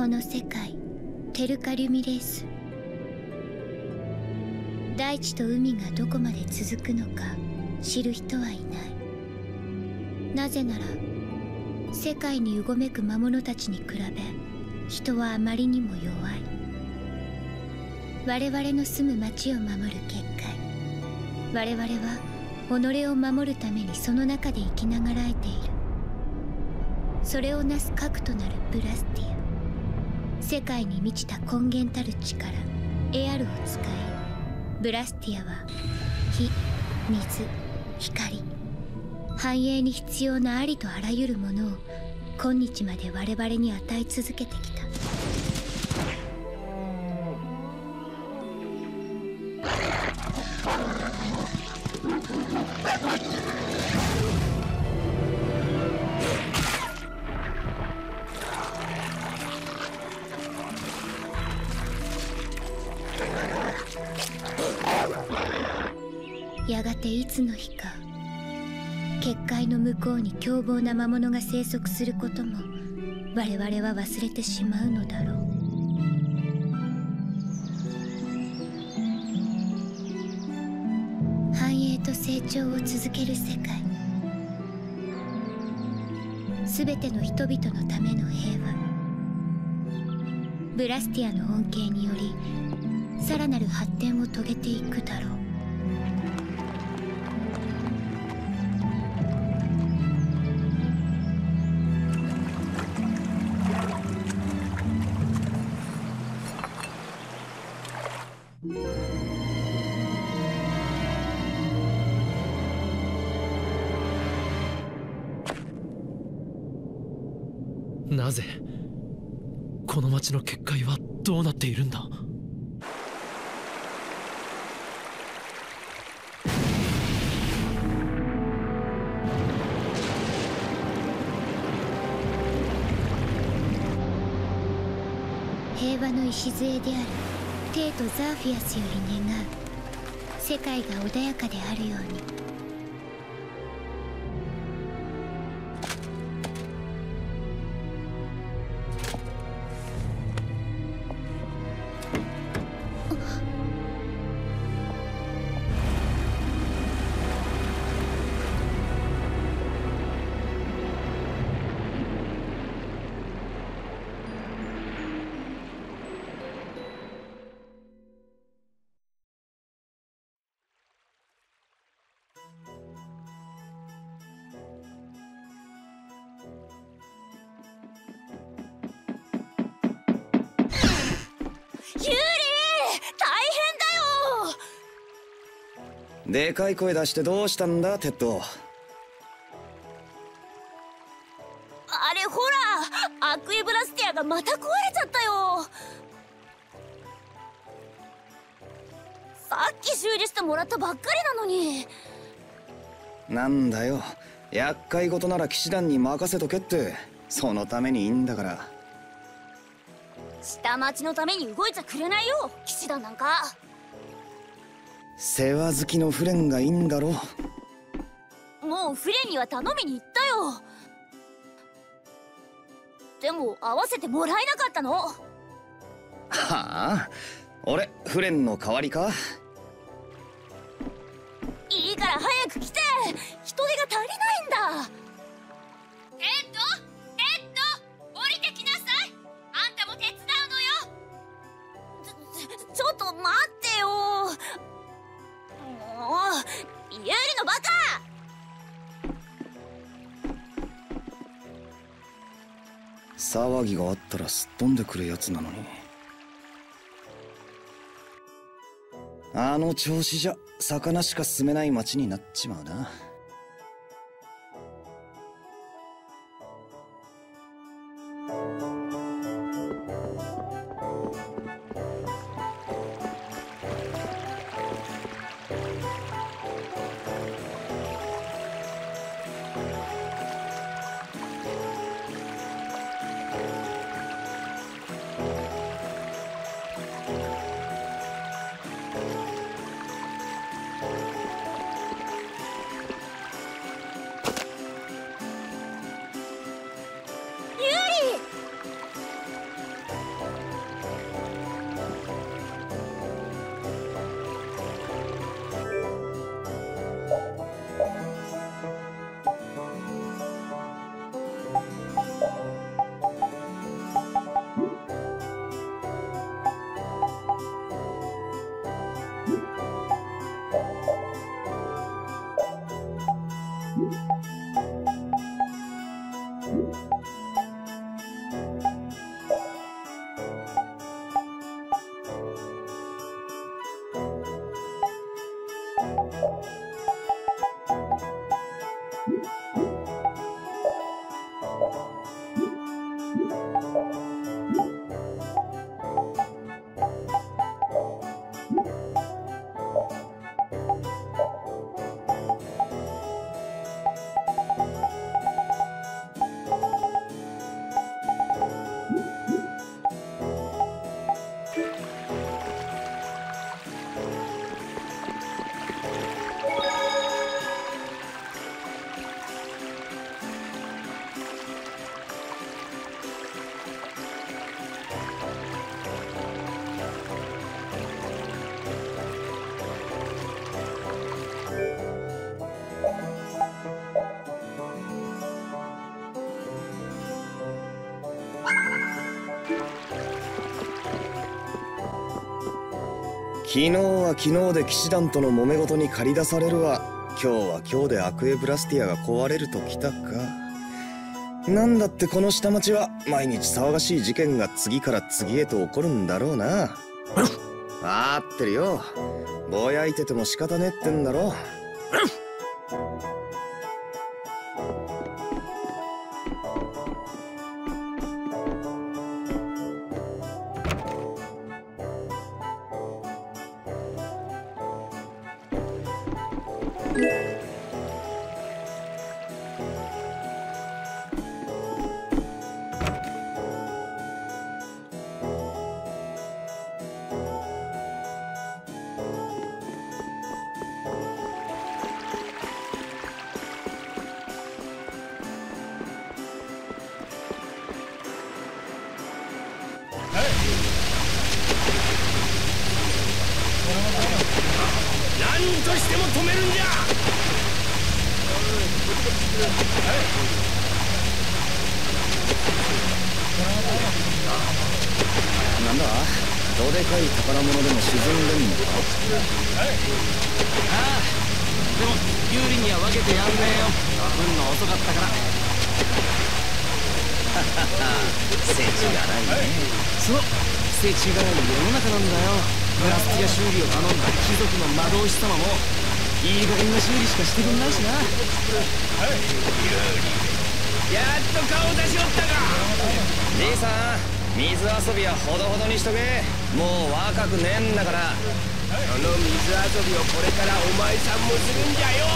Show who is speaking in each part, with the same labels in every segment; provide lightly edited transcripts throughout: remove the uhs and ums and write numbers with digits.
Speaker 1: この世界、テルカリュミレース。大地と海がどこまで続くのか知る人はいない。なぜなら世界にうごめく魔物たちに比べ人はあまりにも弱い。我々の住む町を守る結界、我々は己を守るためにその中で生きながらえている。それをなす核となるブラスティア、世界に満ちた根源たる力エアルを使い、ブラスティアは火、水、光、繁栄に必要なありとあらゆるものを今日まで我々に与え続けてきた。やがていつの日か、結界の向こうに凶暴な魔物が生息することも我々は忘れてしまうのだろう。繁栄と成長を続ける世界、すべての人々のための平和、ブラスティアの恩恵によりさらなる発展を遂げていくだろう。
Speaker 2: なぜこの町の結界はどうなっているんだ。
Speaker 1: 平和の礎であるテート・ザーフィアスより願う、世界が穏やかであるように。
Speaker 3: でかい声出してどうしたんだテッド。
Speaker 4: あれほら、アクエブラスティアがまた壊れちゃったよ。さっき修理してもらったばっかりなのに。
Speaker 3: なんだよ、厄介事なら騎士団に任せとけって、そのためにいいんだから。
Speaker 4: 下町のために動いちゃくれないよ、騎士団なんか。
Speaker 3: 世話好きのフレンがいいんだろ。
Speaker 4: もうフレンには頼みに行ったよ。でも会わせてもらえなかったの。は
Speaker 3: あ、俺フレンの代わりか。
Speaker 4: いいから早く来て、人手が足りないんだ。
Speaker 5: テッド降りてきなさい。あんたも手伝うのよ。
Speaker 4: ちょっと待ってよ。もうユーリのバカ。
Speaker 3: 騒ぎがあったらすっ飛んでくるやつなのに、あの調子じゃ魚しか進めない町になっちまうな。 昨日は昨日で騎士団との揉め事に駆り出されるわ。今日は今日でアクエブラスティアが壊れるときたか。なんだってこの下町は毎日騒がしい事件が次から次へと起こるんだろうな。わーってるよ。ぼやいてても仕方ねえってんだろ。
Speaker 6: 何としても止めるんじゃ。
Speaker 3: なんだ、どでかい宝物でも沈んでんのか。
Speaker 2: ああ、でも有利には分けてやんねえよ。運の遅かったから。
Speaker 3: 世知がないね。
Speaker 2: そう、世知辛い世の中なんだよ。ブラスティア修理を頼んだ貴族の魔導士様もいい加減な修理しかしてくんないしな。
Speaker 6: やっと顔出しおったか。
Speaker 3: じいさん、水遊びはほどほどにしとけ。もう若くねえんだから。
Speaker 6: その水遊びをこれからお前さんもするんじゃよ。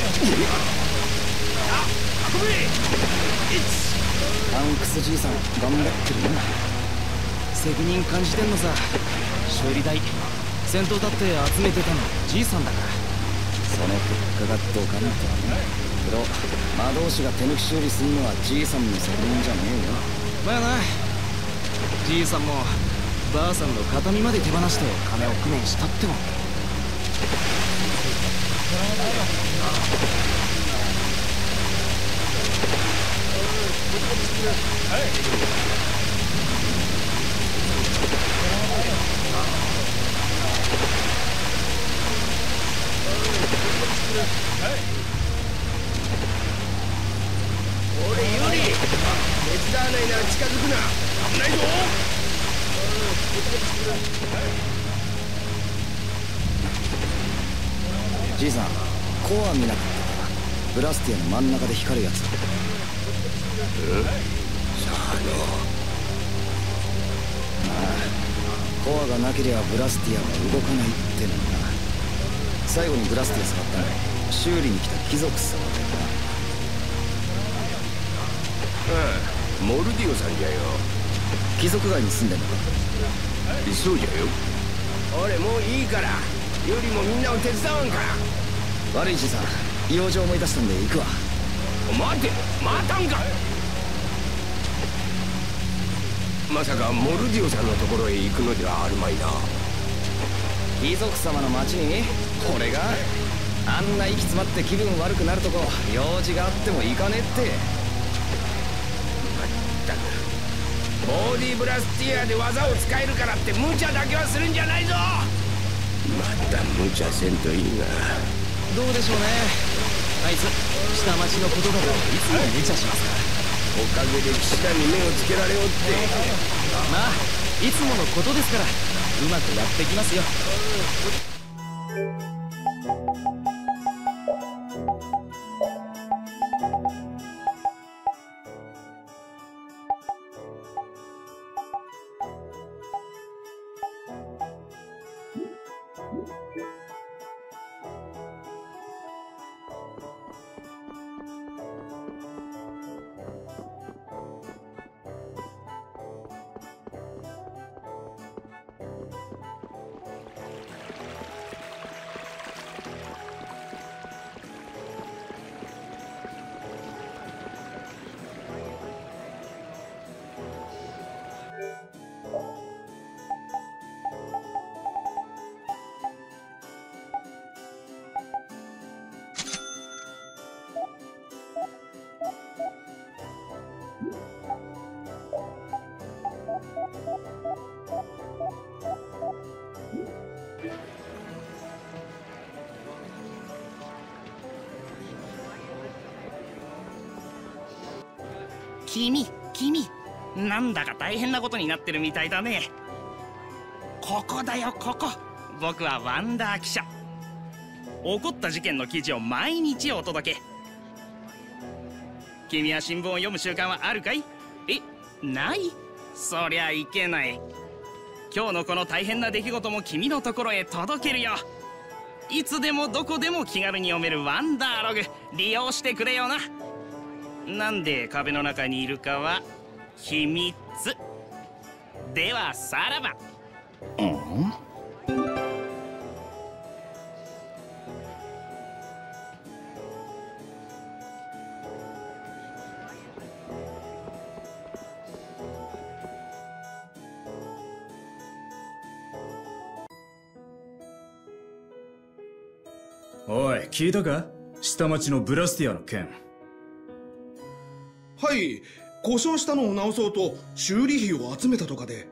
Speaker 6: あ、運べ。
Speaker 3: タンクスじいさん頑張ってるな。
Speaker 2: 責任感じてんのさ。修理代先頭立って集めてたのじいさんだから。
Speaker 3: その結果がドカンとはね。けど魔導士が手抜き修理するのはじいさんの責任じゃねえよ。
Speaker 2: まあな、じいさんもばあさんの形見まで手放して金を工面したっても。
Speaker 6: 俺より手伝わないなら近づくな。危ないぞ。
Speaker 3: じいさん、コア見なかったか。ブラスティアの真ん中で光るやつ。
Speaker 6: さあ
Speaker 3: コアがなければブラスティアは動かないってのにな。最後にブラスティア触ったの修理に来た貴族様だよな。
Speaker 6: モルディオさんじゃよ。
Speaker 3: 貴族街に住んでんのか。
Speaker 6: そうじゃよ。俺もういいからよりもみんなを手伝わんか。
Speaker 3: 悪いじいさん、用事思い出したんで行くわ。
Speaker 6: 待て、待たんか。まさかモルディオさんのところへ行くのではあるまいな。
Speaker 3: 貴族様の町に俺があんな息詰まって気分悪くなるとこ用事があっても行かねえって。
Speaker 6: まったくボーディーブラスティアで技を使えるからって無茶だけはするんじゃないぞ。また無茶せんといいが。
Speaker 2: どうでしょうね。あいつ下町のことだといつも無茶しますから。
Speaker 6: おかげで騎士団に目をつけられおって。
Speaker 2: まあいつものことですからうまくやってきますよ。
Speaker 7: 君なんだか大変なことになってるみたいだね。ここだよ、ここ。僕はワンダー記者。起こった事件の記事を毎日お届け。君は新聞を読む習慣はあるかい？ない？そりゃいけない。今日のこの大変な出来事も君のところへ届けるよ。いつでもどこでも気軽に読めるワンダーログ利用してくれよな。なんで壁の中にいるかは秘密。ではさらば。
Speaker 8: おい、聞いたか？下町のブラスティアの件。
Speaker 9: はい、故障したのを直そうと修理費を集めたとかで。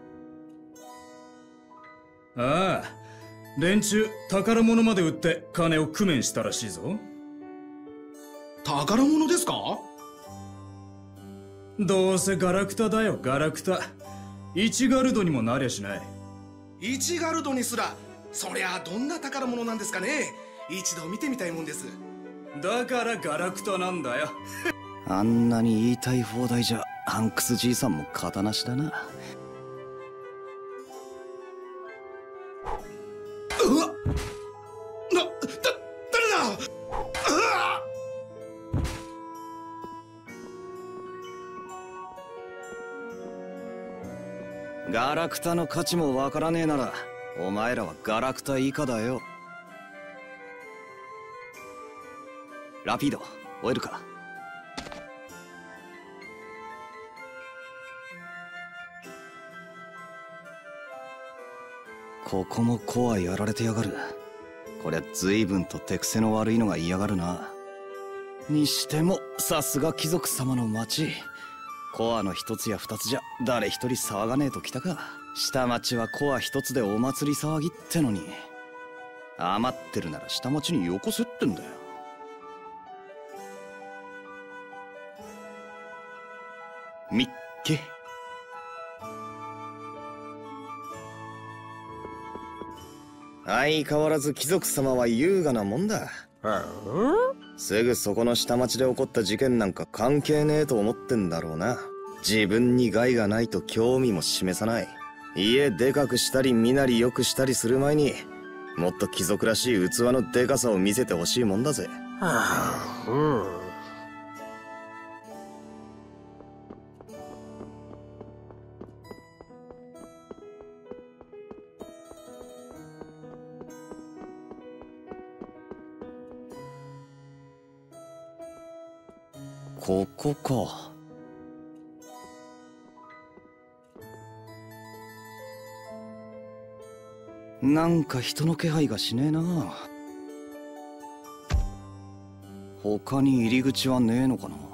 Speaker 8: ああ、連中宝物まで売って金を工面したらしいぞ。
Speaker 9: 宝物ですか？
Speaker 8: どうせガラクタだよ、ガラクタ。1ガルドにもなりゃしない。
Speaker 9: 1ガルドにすら。そりゃどんな宝物なんですかね。一度見てみたいもんです。
Speaker 8: だからガラクタなんだよ。
Speaker 3: あんなに言いたい放題じゃハンクスじいさんも型なしだな。
Speaker 9: うわっ、誰だ。
Speaker 3: ガラクタの価値もわからねえならお前らはガラクタ以下だよ。ラピード、終えるか。ここもコアやられてやがる。こりゃ随分と手癖の悪いのが嫌がるな。にしてもさすが貴族様の町。コアの一つや二つじゃ誰一人騒がねえときたか。下町はコア一つでお祭り騒ぎってのに。余ってるなら下町によこせってんだよ。みっけ。相変わらず貴族様は優雅なもんだ。すぐそこの下町で起こった事件なんか関係ねえと思ってんだろうな。自分に害がないと興味も示さない。家でかくしたり身なり良くしたりする前にもっと貴族らしい器のでかさを見せてほしいもんだぜ。ここか。なんか人の気配がしねえな。他に入り口はねえのかな。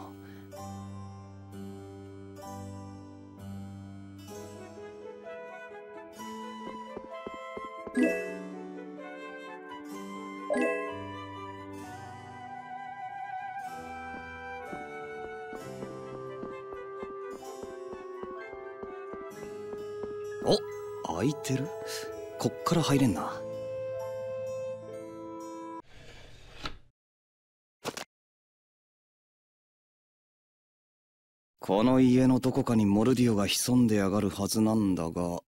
Speaker 3: お、開いてる。こっから入れんな。この家のどこかにモルディオが潜んでやがるはずなんだが。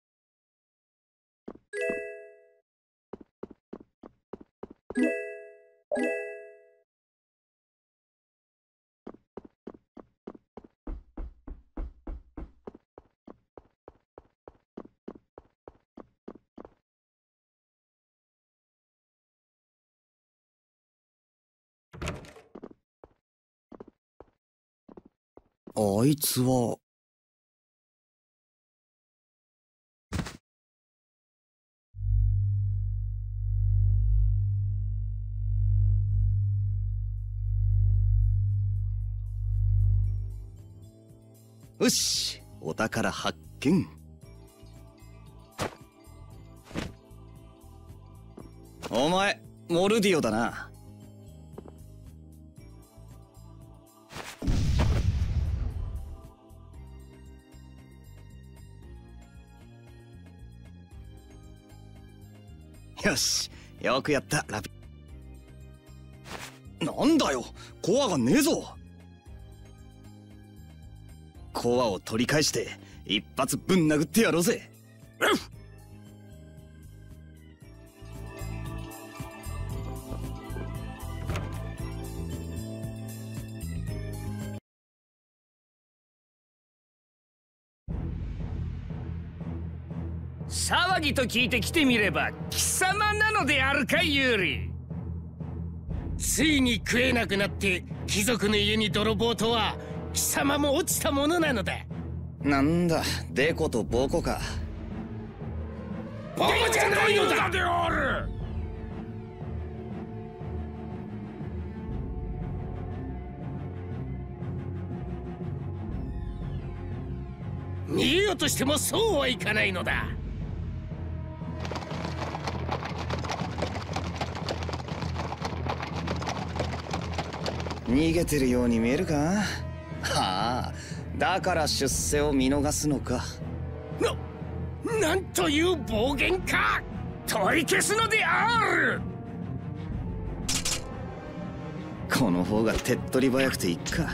Speaker 3: あいつは。よし、お宝発見。お前モルディオだな。 よし、よくやったラピ。なんだよ、コアがねえぞ。コアを取り返して一発ぶん殴ってやろうぜ。
Speaker 6: 騒ぎと聞いて来てみれば貴様なのであるか、ユーリ。ついに食えなくなって貴族の家に泥棒とは貴様も落ちたものなのだ。
Speaker 3: なんだ、デコとボコか。
Speaker 6: ボコじゃないのだである。逃げようとしてもそうはいかないのだ。
Speaker 3: 逃げてるように見えるか。はあ、だから出世を見逃すのか。
Speaker 6: なんという暴言か。取り消すのである。
Speaker 3: この方が手っ取り早くていいか。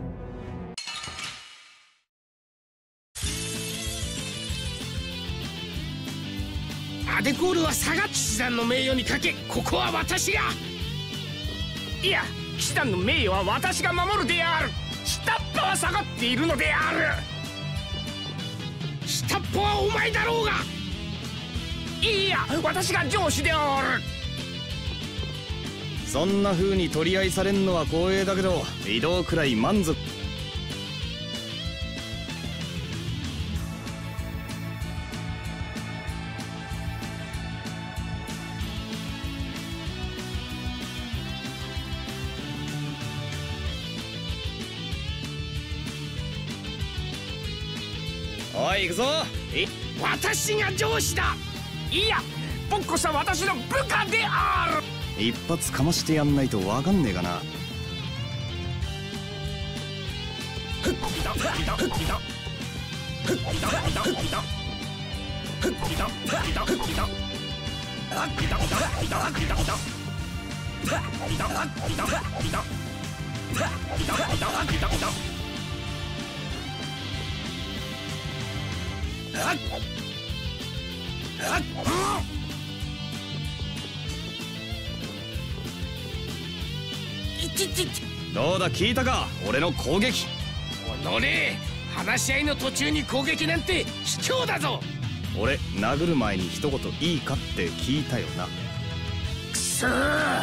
Speaker 6: アデコールは佐賀騎士団の名誉にかけ、ここは私が。いや、騎士団の名誉は私が守るである。下っ端は下がっているのである。下っ端はお前だろうが。いや、私が上司である。
Speaker 3: そんな風に取り合いされんのは光栄だけど、移動くらい満足。おい、行くぞ。
Speaker 6: 私が上司だ。いや、ボッコさん私の部下である。
Speaker 3: 一発かましてやんないとわかんねえかな。どうだ、聞いたか、俺の攻撃。
Speaker 6: おのれ、話し合いの途中に攻撃なんて卑怯だぞ。
Speaker 3: 俺、殴る前に一言いいかって聞いたよな。
Speaker 6: くそー。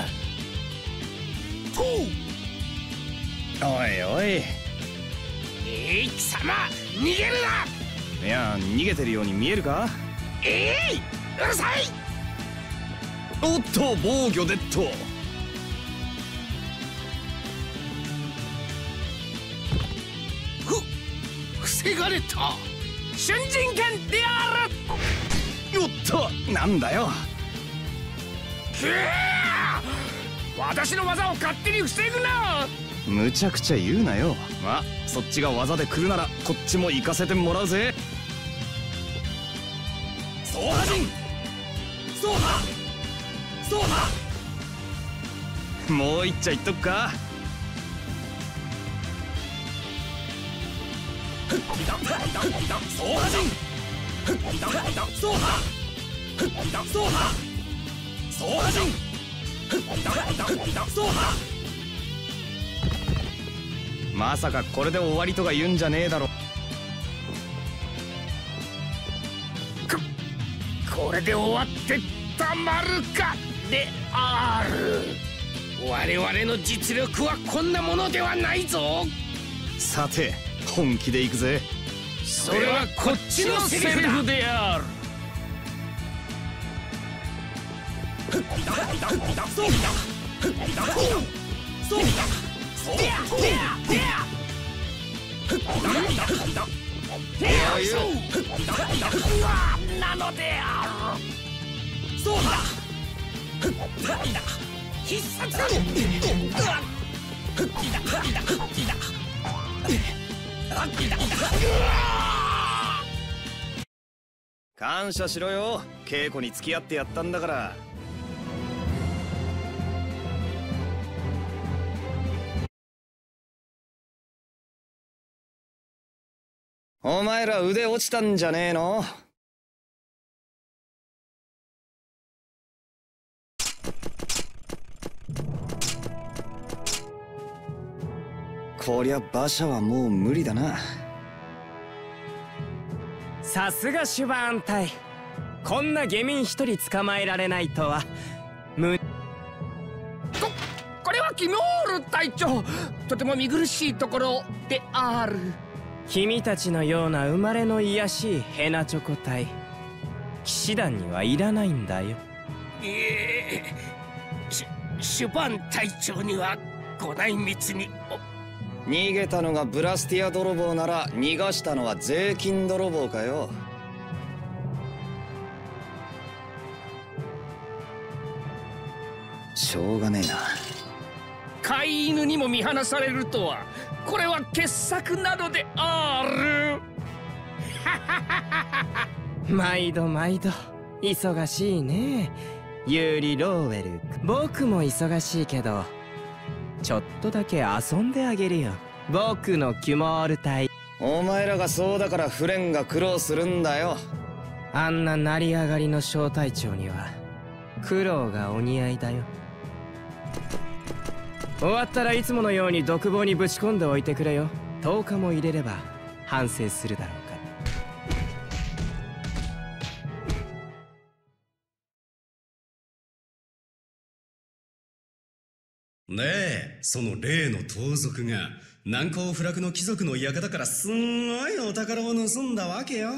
Speaker 3: おいおい、
Speaker 6: 貴様逃げるな。
Speaker 3: いや、逃げてるように見えるか。
Speaker 6: うるさい。
Speaker 3: おっと、防御デッド。
Speaker 6: 防がれた。瞬人剣である。
Speaker 3: おっと、なんだよ。
Speaker 6: 私の技を勝手に防ぐな。
Speaker 3: むちゃくちゃ言うなよ。まあ、そっちが技で来るならこっちも行かせてもらうぜ。走破陣、走破、走破。もう一丁言っとくか。走破陣、走破、走破、走破陣、走破。まさかこれで終わりとか言うんじゃねえだろ。
Speaker 6: これで終わってたまるかである。我々の実力はこんなものではないぞ。
Speaker 3: さて、本気で行くぜ。
Speaker 6: それはこっちのセリフである。なのである。そうだ。必殺。
Speaker 3: 感謝しろよ。稽古に付き合ってやったんだから。 お前ら腕落ちたんじゃねえの？こりゃ馬車はもう無理だな。
Speaker 2: さすがシュバーン隊、こんな下民一人捕まえられないとは。
Speaker 6: これはキノール隊長、とても見苦しいところである。
Speaker 2: 君たちのような生まれのいやしいヘナチョコ隊、騎士団にはいらないんだよ。
Speaker 6: シュバン隊長にはご内密に。
Speaker 3: 逃げたのがブラスティア泥棒なら、逃がしたのは税金泥棒かよ。しょうがねえな。
Speaker 6: 飼い犬にも見放されるとは、これは傑作なのである。
Speaker 2: 毎度毎度忙しいねユーリ・ローウェル。僕も忙しいけど、ちょっとだけ遊んであげるよ、僕のキュモール隊。
Speaker 3: お前らがそうだからフレンが苦労するんだよ。
Speaker 2: あんな成り上がりの小隊長には苦労がお似合いだよ。終わったらいつものように独房にぶち込んでおいてくれよ。10日も入れれば反省するだろうか。
Speaker 10: ねえ、その例の盗賊が難攻不落の貴族の館からすんごいお宝を盗んだわけよ。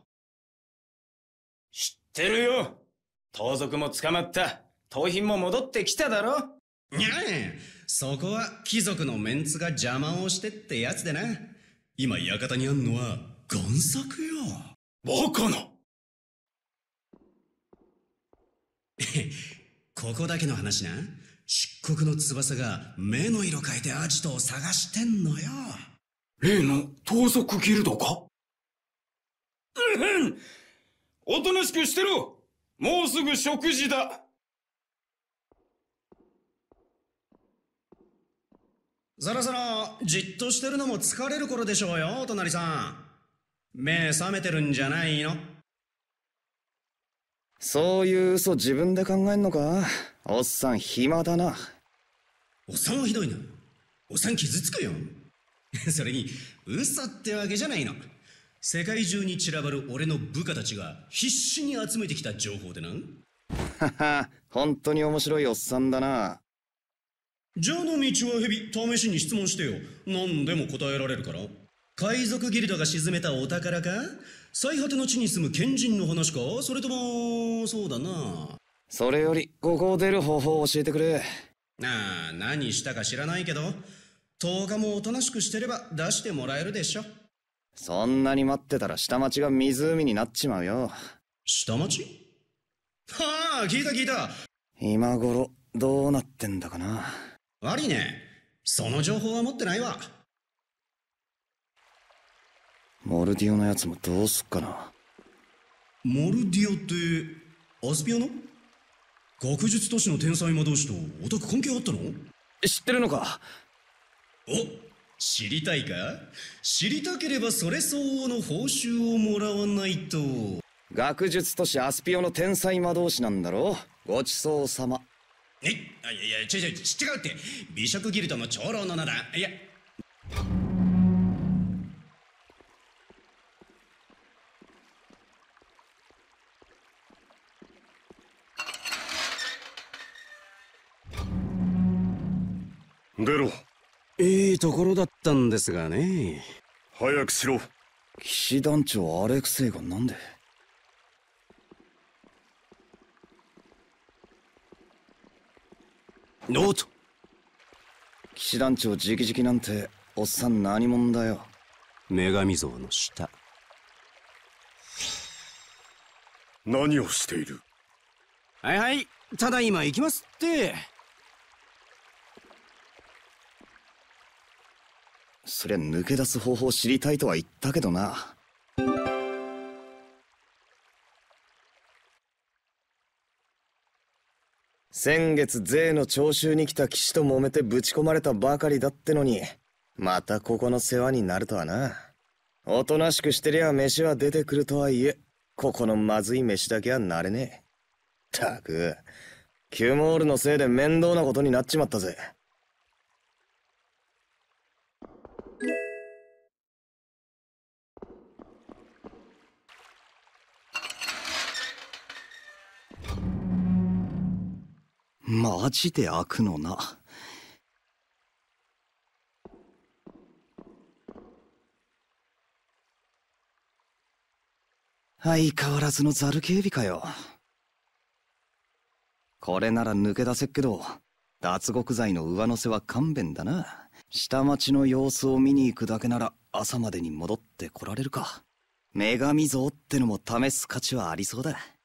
Speaker 11: 知ってるよ。盗賊も捕まった。盗品も戻ってきただろ。
Speaker 10: にゃえ、そこは貴族のメンツが邪魔をしてってやつでな。今館にあんのは贋作よ。
Speaker 11: バカな。
Speaker 10: ここだけの話な。漆黒の翼が目の色変えてアジトを探してんのよ。
Speaker 11: 例の盗賊ギルドか？おとなしくしてろ。もうすぐ食事だ。
Speaker 10: そろそろじっとしてるのも疲れる頃でしょうよ、お隣さん。目覚めてるんじゃないの？
Speaker 3: そういう嘘自分で考えんのか？おっさん暇だな。
Speaker 10: おっさんはひどいな。おっさん傷つくよ。それに嘘ってわけじゃないの。世界中に散らばる俺の部下たちが必死に集めてきた情報でな。
Speaker 3: はは、本当に面白いおっさんだな。
Speaker 10: じゃあの道は蛇、試しに質問してよ。何でも答えられるから。海賊ギルドが沈めたお宝か？最果ての地に住む賢人の話か？それとも、そうだな。
Speaker 3: それより、ここを出る方法を教えてくれ。
Speaker 10: ああ、何したか知らないけど、10日もおとなしくしてれば出してもらえるでしょ。
Speaker 3: そんなに待ってたら下町が湖になっちまうよ。
Speaker 10: 下町？はあ、聞いた聞いた。
Speaker 3: 今頃、どうなってんだかな。
Speaker 10: 悪いね。その情報は持ってないわ。
Speaker 3: モルディオのやつもどうすっかな。
Speaker 10: モルディオってアスピアの？学術都市の天才魔導士とオタク関係あったの？
Speaker 3: 知ってるのか？
Speaker 10: お、知りたいか？知りたければそれ相応の報酬をもらわないと。
Speaker 3: 学術都市アスピオの天才魔導士なんだろ？ごちそうさま。
Speaker 10: いや、違うって。美食ギルドの長老の名だ。いや。
Speaker 12: 出ろ。
Speaker 13: いいところだったんですがね。
Speaker 12: 早くしろ。
Speaker 3: 騎士団長アレクセイがなんで？
Speaker 13: おっと。
Speaker 3: 騎士団長直々なんておっさん何者だよ。
Speaker 13: 女神像の下。
Speaker 12: 何をしている？
Speaker 13: はいはい、ただいま行きますって。
Speaker 3: そりゃ抜け出す方法を知りたいとは言ったけどな。先月税の徴収に来た騎士と揉めてぶち込まれたばかりだってのに、またここの世話になるとはな。 おとなしくしてりゃ飯は出てくるとはいえ、ここのまずい飯だけは慣れねえ。たく、キュモールのせいで面倒なことになっちまったぜ。
Speaker 14: マジで開くのな。相変わらずのザル警備かよ。これなら抜け出せっけど、脱獄罪の上乗せは勘弁だな。下町の様子を見に行くだけなら朝までに戻ってこられるか。女神像ってのも試す価値はありそうだ。